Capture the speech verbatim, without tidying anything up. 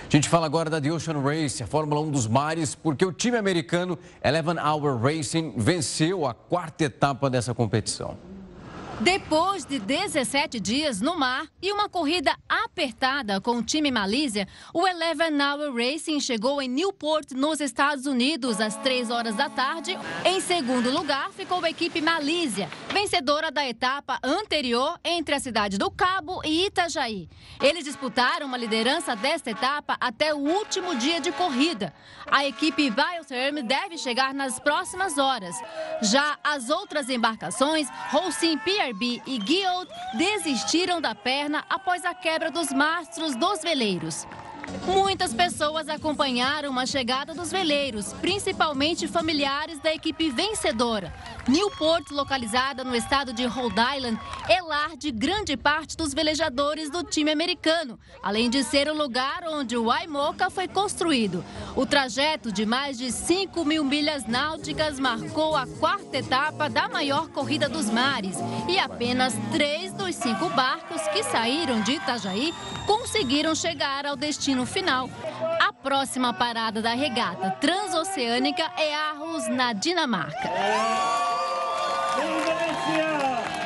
A gente fala agora da The Ocean Race, a Fórmula um dos mares, porque o time americano Eleven Hour Racing venceu a quarta etapa dessa competição. Depois de dezessete dias no mar e uma corrida apertada com o time Malásia, o Eleven Hour Racing chegou em Newport, nos Estados Unidos, às três horas da tarde. Em segundo lugar, ficou a equipe Malásia, vencedora da etapa anterior entre a cidade do Cabo e Itajaí. Eles disputaram uma liderança desta etapa até o último dia de corrida. A equipe Biotherm deve chegar nas próximas horas. Já as outras embarcações, Holcim P R B e Guild, desistiram da perna após a quebra dos mastros dos veleiros. Muitas pessoas acompanharam a chegada dos veleiros, principalmente familiares da equipe vencedora. Newport, localizada no estado de Rhode Island, é lar de grande parte dos velejadores do time americano, além de ser o lugar onde o IMOCA foi construído. O trajeto de mais de cinco mil milhas náuticas marcou a quarta etapa da maior corrida dos mares e apenas três dos cinco barcos que saíram de Itajaí conseguiram chegar ao destino final. A próxima parada da regata transoceânica é Aarhus, na Dinamarca.